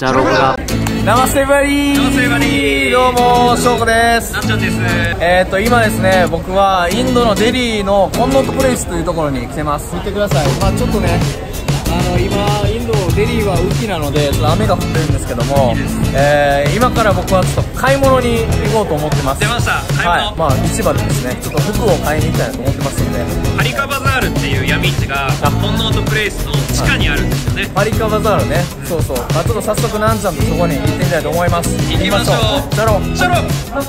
じゃあ、ロゴが。ナマステバリー。 ナマステバリー。 どうも、翔子です。 なっちゃんです。 今ですね、僕はインドのデリーのコンノットプレイスというところに来てます。見てください。まあちょっとね、今、インド、デリーは雨季なので、ちょっと雨が降ってるんですけども、今から僕はちょっと買い物に行こうと思ってます。 出ました、買い物。 はい。まあ市場でですね、ちょっと服を買いに行きたいなと思ってますので。 パリカバザールっていう闇市が、コンノートプレイスの地下にあるんですよね。 パリカバザールね。そうそう。まあちょっと早速なんちゃんとそこに行ってみたいと思います。 行きましょう。 チャロ。 チャロ。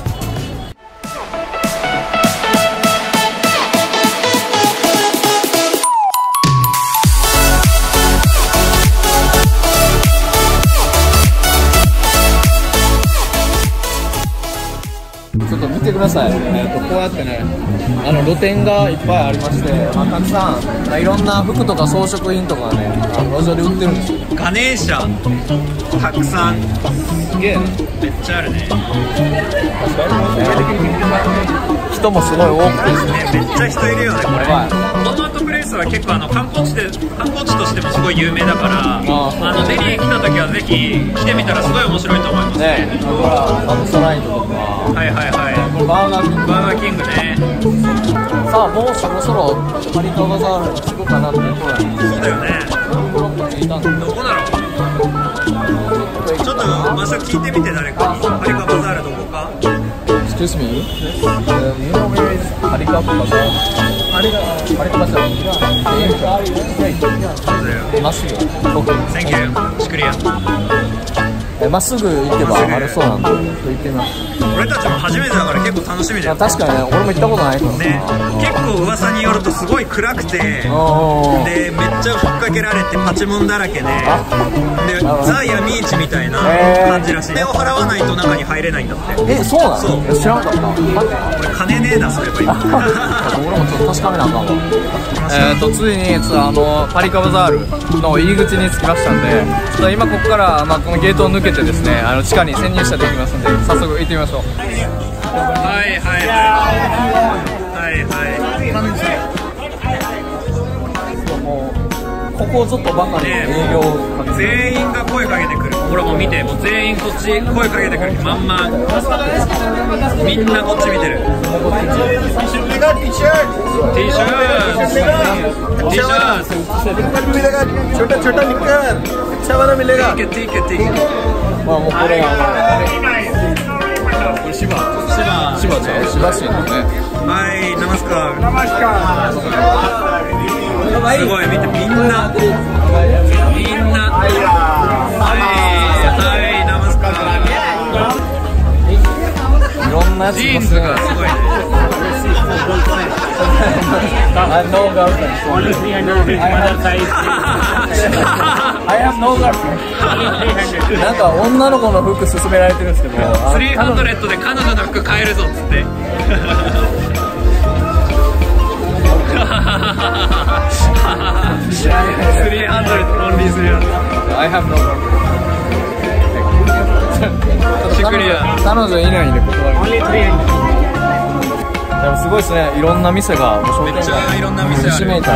ちょっと見てください。こうやってね、露店がいっぱいありまして、たくさん、いろんな服とか装飾品とかね、路上で売ってるんですよ。 ガネーシャ、たくさん。 すげえな。 めっちゃあるね。 人もすごい多くてですね。 めっちゃ人いるよね、これ。 やばい。 コンノートプレイスは結構観光地としてもすごい有名だから、デリー来た時はぜひ来てみたらすごい面白いと思いますね。 ほら、サムソライトとか。 はいはいはい。 バーガーキング。 バーガーキングね。 さあ、もうそろそろパリカバザールに着くかなってところなんです。 そうだよね。どこだろう。ちょっと場所聞いてみて、誰かに。パリカバザールどこか。 Excuse me? You know where is パリカバザール？パリカバザール。まっすぐ。 Thank you。シュクリア。 まっすぐ行けばあるそうなんで、行ってみます。 俺たちも初めてだから結構楽しみだよ。 確かにね、俺も行ったことないからね。結構噂によるとすごい暗くて、でめっちゃふっかけられてパチモンだらけで、ザ闇市みたいな感じらしい。金を払わないと中に入れないんだって。 そうなの？そう。知らなかった。 俺金ねえな、そういえば今。 俺もちょっと確かめなあかんわ。ついにパリカバザールの入り口に着きましたんで、ちょっと今ここからこのゲートを抜けてですね、地下に潜入したいと思いますので、早速行ってみましょう。 はいはいはいもうここをちょっとばかり営業をかけて、 全員が声かけてくる。ほらもう見て、もう全員こっち声かけてくるまんま。みんなこっち見てる。 まあもうこれ芝市のね。 はい、ナマスカー。すごい、見て、みんなはい、ナマスカー。 いろんなやつジーンズがすごいね。 I have no girlfriend. Only 300 I have no girlfriend. なんか女の子の服勧められてるんですけど、 300で彼女の服買えるぞっつって。 I have no girlfriend. シュクリア。 彼女いないんで断ります。でもすごいですね、いろんな店がめっちゃいろんな店ある。 ひしめいた。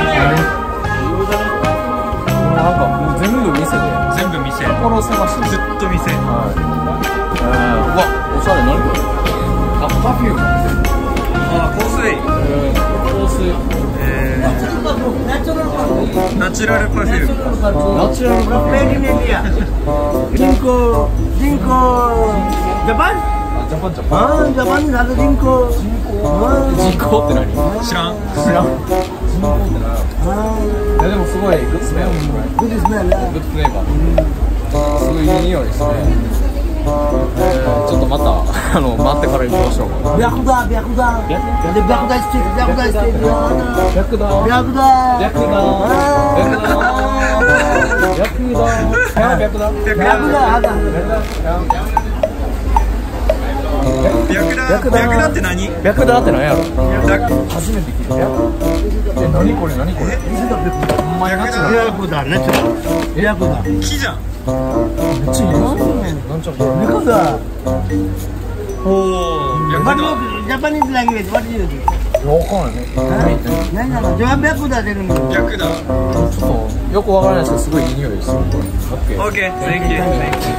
なんかもう全部店で。 全部店。 心狭し。 ずっと店。 はい。うわ、おしゃれ、何これ。あ、パフューム。 あ、香水。 香水。 ナチュラルパフューム。 ナチュラルパフューム。 ジャパンada Jinko. 人口って何？ 知らん。 でもすごいグッドスメル。 Good smell. グッドフレーバー。すごいいい匂いですね。ちょっとまた待ってから行きましょう。 Byakuda. The Byakuda street. Byakudaって何？ 白ダって何やろ？初めて聞いた。何これ？ほんまにナチュラル。 木じゃん。 めっちゃいいなんちゃら。 Byakuda. Oh, Japanese language. What is it? わかんないね。 何なの？ジョアン白だ出るの。 逆だ。 ちょっとよくわからないですけど、すごいいい匂いですよ。オッケー。 オッケー、thank you。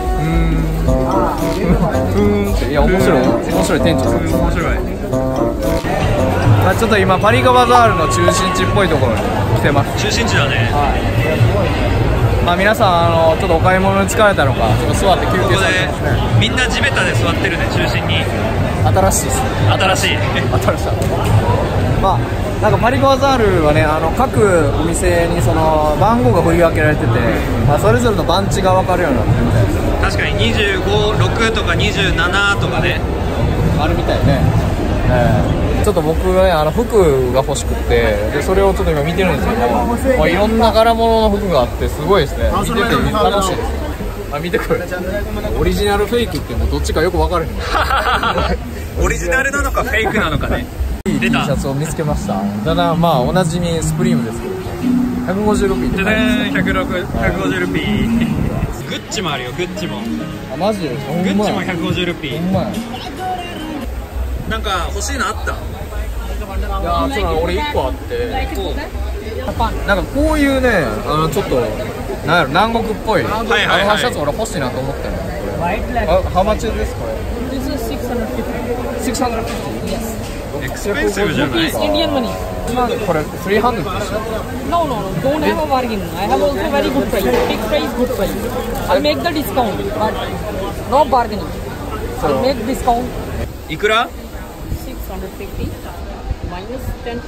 いや、面白い店長さん。 面白い。 まあちょっと今パリカバザールの中心地っぽいところに来てます。 中心地だね。 まあ皆さんちょっとお買い物に疲れたのか、ちょっと座って休憩されてますね。 みんな地べたで座ってるね、中心に。 新しいですね。 新しい。 まあなんかパリカバザールはね、各お店にその番号が振り分けられてて、まあそれぞれの番地が分かるようになってるみたいです。 確かに25、6とか27とかね。 あるみたいね。ちょっと僕はね、服が欲しくて、でそれをちょっと今見てるんですけど、まあ、いろんな柄物の服があってすごいですね。見てて楽しいです。見てこれ、オリジナルフェイクってもうどっちかよく分からへん。 オリジナルなのかフェイクなのかね。 いい T シャツを見つけました。ただまあおなじみスプリームですけど、150ルピーって書いてます。 150ルピー。グッチもあるよ、グッチも。 あ、マジで？ グッチも150ルピー。 ほんまや。 なんか欲しいのあった？ いやー、ちょっと俺1個あって、なんかこういうね、ちょっとなんやろ、南国っぽいシャツ俺欲しいなと思ってんの。これHow much is this? これ This is 650. エクスペンシブじゃない？ Indian money. これ300 ですよ。 No, don't have a bargain. I have also very good price. Fixed price, good price. I'll make the discount, but no bargaining. I'll make discount. いくら？ 650 minus 10%.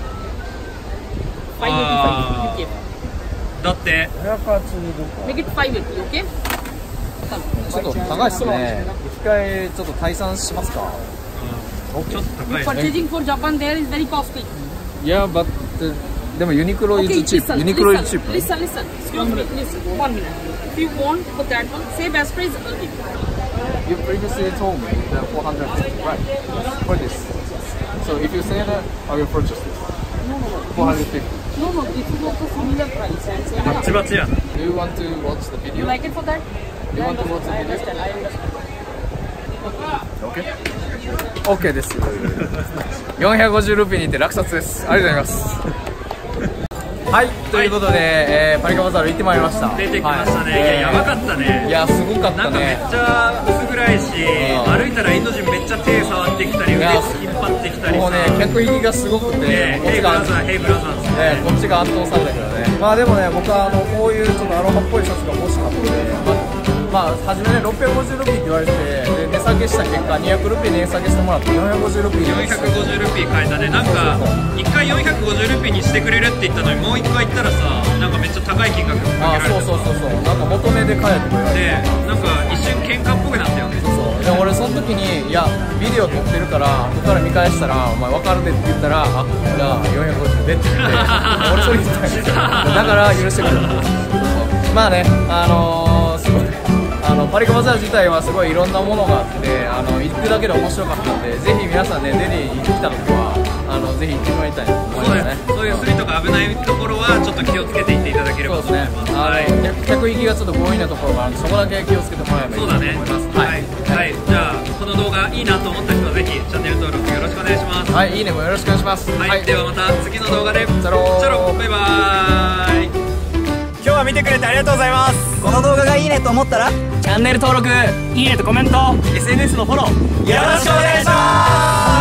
585 you keep. だって Make it 580, okay? ちょっと高いっすね。一回ちょっと退散しますか。 ちょっと高い。 Purchasing for Japan there is very costly. Yeah, but でもユニクロ is cheap. ユニクロ is cheap. Listen. Excuse me. Listen. 1 minute. If you want for that one, say best price. I'll give you. You previously told me that 400, right? For this. So if you say that, I will purchase this. 450. No, this is also similar price. And say, バッチバチや。 Do you want to watch the video? you like it for that? You want to watch the I video? understand. I understand. OK です。450ルピーにて落札です。ありがとうございます。はい、ということで、パリカバザール行ってまいりました。 出てきましたね。いや、やばかったね。 いや、すごかったなんかめっね。 ちゃ薄暗いし、歩いたらインド人めっちゃ手触ってきたり、腕引っ張ってきたりさ。 もうね、客引きがすごくて、 ヘイブラザー、ヘイブラザーですね。 こっちが圧倒されたけどね。まあでもね、僕はこういうちょっとアロハっぽいシャツが欲しかったので、まあ初めね650ルピーって言われて、で値下げした結果200ルピー値下げしてもらって450ルピー 450ルピー変えたね。なんか1回450ルピーにしてくれるって言ったのに、もう1回行ったらさ、なんかめっちゃ高い金額かけられて、 そうなんか元値で買えてくれるで、なんか一瞬喧嘩っぽくなったよね。 で俺その時に、いやビデオ撮ってるから後から見返したらお前分かるでって言ったら、あ、じゃあ450でって言って俺それ言ったんですよ。だから許してくれた。まあね、すごいパリカバザール自体はすごいいろんなものがあって、行くだけで面白かったので、ぜひ皆さんね、デリーに来た時はぜひ行ってもらいたいと思いますね。 そういうスリとか危ないところはちょっと気をつけていっていただければと思います。 客引きがちょっと強引なところがあるので、そこだけ気をつけてもらえばいいと思います。 はい、じゃあこの動画いいなと思った人はぜひチャンネル登録よろしくお願いします。 はい、いいねもよろしくお願いします。 はい、ではまた次の動画でチャローバイバーイ。今日は見てくれてありがとうございます。 この動画がいいねと思ったらチャンネル登録、いいねとコメント、 SNS のフォローよろしくお願いします。